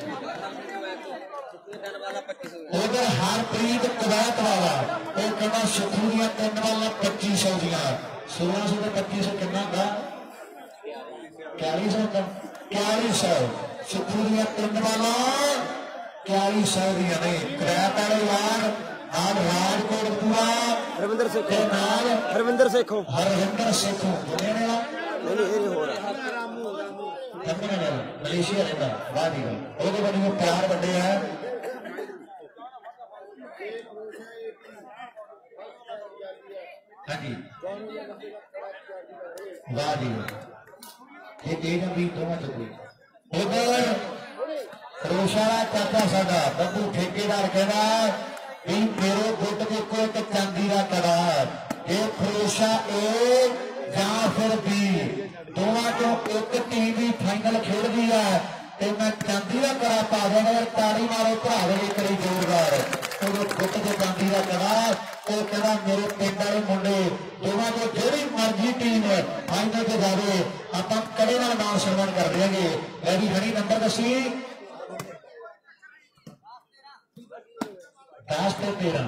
उधर हरप्रीत कुवैत वाला वो कहना सुखूरिया 3 वाला 2500 दिया 1600 तो 2500 कितना था 4100 सुखूरिया 3 वाला 4100 दिया नहीं कुवैत वाले यार आज राजकोट पूरा रविंदर सेखो नहीं नहीं हो रहा मलेशिया रहता वाह जी वो बड़ी प्यार बड़े है हाँ जी वाह जी ये तेज भी दोनों चुकी उधर रोशाला चाचा साडा बब्बू ठेकेदार कहना भी मेरे गुट के कोई एक चांदी का कड़ा ये फरोशा ए या फिर बी दोनों चो एक टीम भी फाइनल खेल दी है तो मैं चांदी का कड़ा पा देना ताड़ी मारो भरा दे करी जोरदार गुट के चांदी का कड़ा तो कहना मेरे पिंड वाले मुंडे दोनों को जी मर्जी टीम फाइनल से जाए आप कड़े नाम सम्मान कर देंगे रेडी खड़ी नंबर दसी 10 ਤੇ 13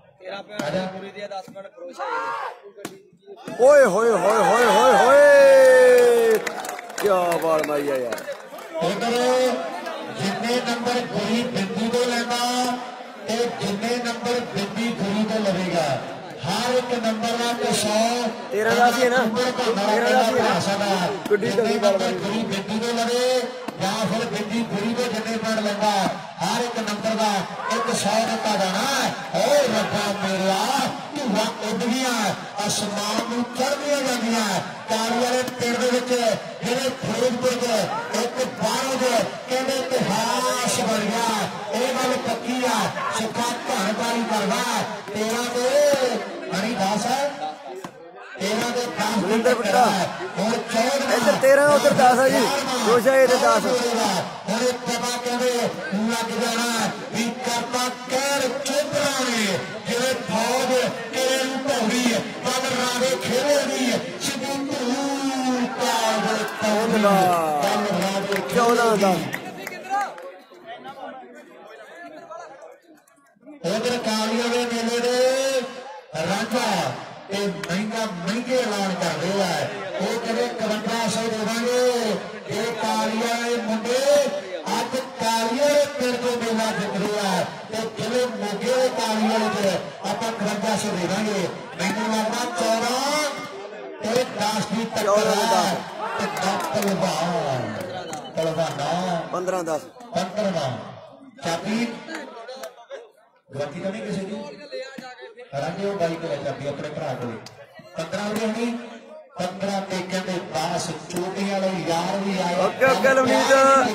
ओए होए होए होए होए होए क्या बात मारी है यार उधर जिन्ने नंबर गुरी बिंदी को लेना ते जिन्ने नंबर बिंदी गुरी को लगेगा हर एक नंबर का 100 13 राशि है ना 13 राशि है ना गुड्डी जल्दी बाल मारी गुरी बिंदी को लगे या फिर बिंदी गुरी को जिन्ने पॉइंट लेगा हर एक नंबर का 100 दिता जाना ओ रब्बा मेरा धुआ उड़ गया आसमान में चढ़ दिया जानिया काली वाले पिंड दे विच जेड़े फिरोजपुर दे एक 12 दे कहंदे इतिहास बन गया ये गल पक्की आ सुखा घरबारी करवा 13 दे हरिदास 13 दे 10 बलिंदर बट्टा और 14 इधर 13 उधर 10 है जी रोशा इधर 10 हरे पता कहते लग जाना भी करता कैर चोपड़ा ने जिवे फौज तेरे भौरी बल रावे खेले दी सिद्धू का 14 का उधर कालिया के मेले दे राजा महंगे ऐलान कर रहे हैं वो कहते 5500 देवांगे ये कालिया मुंडे अज कालिया पिंड को मेला जित रहा है तो जिले मोगे कालिया आप 5500 देवांगे मैंने लगना 14 10 की पंद्रह 15 चाबी गलती तो नहीं किसी की राजे वो बाई को चाबी अपने भरा को 15 होनी 15 ते कहते 10 चोटी वाले यार भी आए ओके ओके लवनीत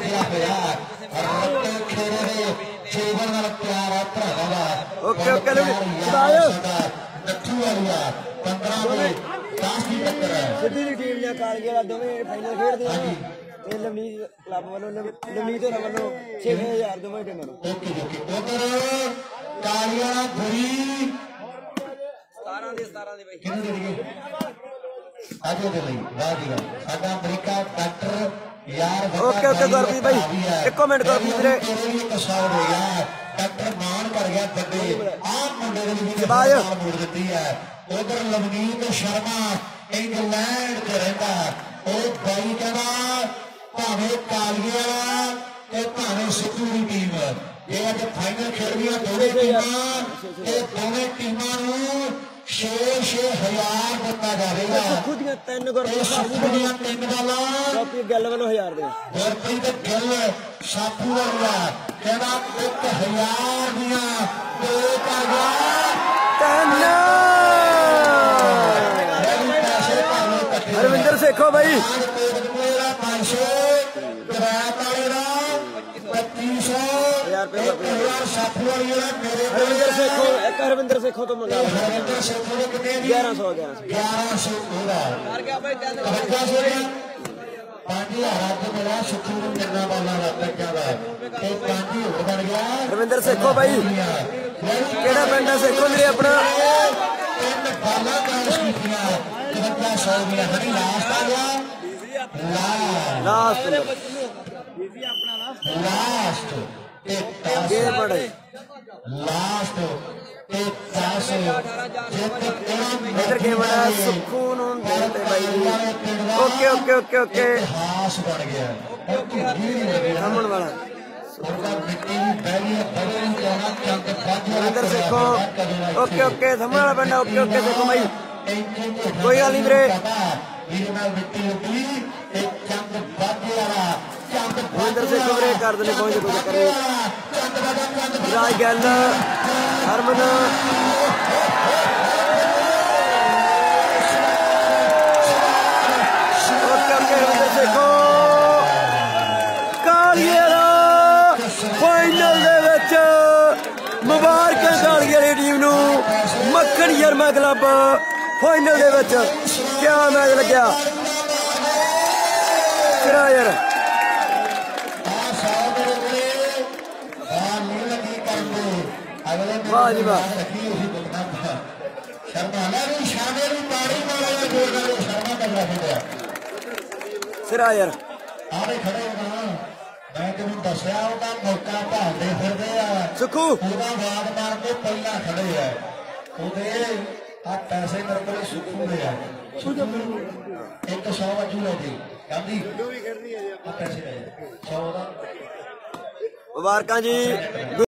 जीवन वाला प्यार है भरा दा ओके ओके नट्ठू वाली 15 में 10 की टक्कर है सिद्धि दी टीम या कालगे वाला दोवें फाइनल खेडदे हैं ਇਹ ਲਵਨੀਤ ਕਲੱਬ ਵੱਲੋਂ ਲਵਨੀਤ ਹੋਰਾਂ ਵੱਲੋਂ 6000 ਦੋਵੇਂ ਟੀਮਾਂ ਨੂੰ ओके ओके उधर कालिया गुरी 17 ਦੇ ਬਈ किन्नू दे दिए आगे दे लई वाह जी साडा अमेरिका डॉक्टर यार ओके ओके गुरप्रीत भाई एक मिनट गुरप्रीत ਵੀਰੇ एक सौ हो गया डॉक्टर मान कर गया बड़े आप मुंडे दे लिए बाय मोड़ देती है उधर लवनीत शर्मा इंग्लैंड ते रहंदा ओ भाई कहना भावे कालिया ते भावे सिद्धू दी टीम ये अज फाइनल खेल रही दोनों टीमां ते दोनों टीमां नूं 6,000 ਦਿੱਤਾ ਜਾਵੇਗਾ। ਸੁੱਖੂ ਦੀਆਂ 3 ਗੁਰਪ੍ਰੀਤ ਸਾਪੂ ਦੀਆਂ 3 ਬਾਲਾਂ ਗੁਰਪ੍ਰੀਤ ਗਿੱਲ ਵੱਲੋਂ 1000 ਦੀਆਂ ਗੁਰਪ੍ਰੀਤ ਗਿੱਲ ਸਾਪੂ ਵਾਲਾ ਕਹਿੰਦਾ 1,000 ਦੀਆਂ 2 ਕਰ ਗਿਆ 3 ਹਰਵਿੰਦਰ ਸੇਖੋ ਬਾਈ ਕੋਟਕਪੂਰਾ 500 ਕਿਰਾਇਆ ਵਾਲੇ ਦਾ 2500 1000 ਸਾਪੂ ਵਾਲੀ ਜਿਹੜਾ ਮੇਰੇ ਹਰਵਿੰਦਰ ਸੇਖੋ ਇੱਕ ਹਰਵਿੰਦਰ ਸੇਖੋ ਤੋਂ ਮੰਗਾ ਹਰਵਿੰਦਰ ਸੇਖੋ ਦੇ ਕਿੰਨੇ ਦੀ 1100 1100 ਉਹਦਾ ਕਰ ਗਿਆ ਬਾਈ 5000 ਅੱਜ ਮੇਰਾ ਸੁਖੀ ਨੂੰ ਮਿਲਣਾ ਵਾਲਾ ਲੱਗਿਆ ਦਾ ਤੇ 5 ਹੋ ਬਣ ਗਿਆ ਹਰਵਿੰਦਰ ਸੇਖੋ ਬਾਈ ਕਿਹੜਾ ਪਿੰਡ ਹੈ ਸੇਖੋ ਵੀਰੇ ਆਪਣਾ 3 ਬਾਲਾਂ ਕਾਂਸ ਕੀਤੀਆਂ 5500 ਦੀਆਂ ਹਰੀ ਲਾਸਟ ਆ ਗਿਆ ਲਾਸਟ ਲਾਸਟ ਤੇ 10 ਗੇ ਬੜੇ ਲਾਸਟ ਤੇ 10 ਇਧਰ ਗੇ ਬੜਾ ਸੁੱਖੂ ਨੂੰ ਦੇਤੇ ਬਾਈ ਓਕੇ ਓਕੇ ਓਕੇ ਓਕੇ ਹਾਸ ਬਣ ਗਿਆ ਸਾਹਮਣ ਵਾਲਾ ਉਹਦਾ ਮਿੱਟੀ ਵੀ ਬਹਿ ਗਈ ਬੜੇ ਨੂੰ ਕਹਿਣਾ ਚੰਦ ਬਾਜੂ ਹਰਵਿੰਦਰ ਸੇਖੋ ਓਕੇ ਓਕੇ ਸਾਹਮਣ ਵਾਲਾ ਪਿੰਡ ਓਕੇ ਓਕੇ ਸੇਖੋ ਬਾਈ ਕੋਈ ਗੱਲ ਨਹੀਂ ਵੀਰੇ ਵੀਰ ਨਾਲ ਮਿੱਟੀ ਉੱਡੀ ਤੇ ਚੰਦ ਬਾਜੂ ਵਾਲਾ ਚੰਦ ਹਰਵਿੰਦਰ ਸੇਖੋ ਵੀਰੇ ਕਰ ਦਿੰਦੇ ਪਹੁੰਚ ਕੋਈ ਕਰੇ ਰਾਜ ਗੱਲ ਹਰਮਨ ਓਕੇ ਓਕੇ ਹਰਵਿੰਦਰ ਸੇਖੋ ਕਾਲੀਏ ਦਾ ਫਾਈਨਲ ਦੇ ਵਿੱਚ ਮੁਬਾਰਕਾਂ ਕਾਲੀਏ ਵਾਲੀ ਟੀਮ ਨੂੰ ਮੱਖਣ ਯਰਮਾ ਕਲੱਬ ਫਾਈਨਲ ਦੇ ਵਿੱਚ ਕਿਆ ਮੈਚ ਲੱਗਿਆ ਸਿਰਾ ਯਾਰ ਵਾਹ ਜੀ ਵਾਹ ਸਿਰਾ ਯਾਰ ਆਰੇ ਖੜੇ ਹੋਣਾ ਮੈਂ ਤੈਨੂੰ ਦੱਸਿਆ ਉਹਦਾ ਮੌਕਾ ਭਾਲਦੇ ਫਿਰਦੇ ਆ ਸੁਖੂ ਉਹਦਾ ਬਾਦ ਮਾਰ ਕੇ ਪਹਿਲਾਂ ਖੜੇ ਆ ਉਹਦੇ ਆ ਪੈਸੇ ਮੇਰੇ ਕੋਲ ਸੁੱਖੂ ਦੇ ਆ 100 ਵਜੂ ਲੈ ਦੀ ਕਹਿੰਦੀ ਆ ਪੈਸੇ ਲੈ 100 ਦਾ ਮੁਬਾਰਕਾਂ ਜੀ।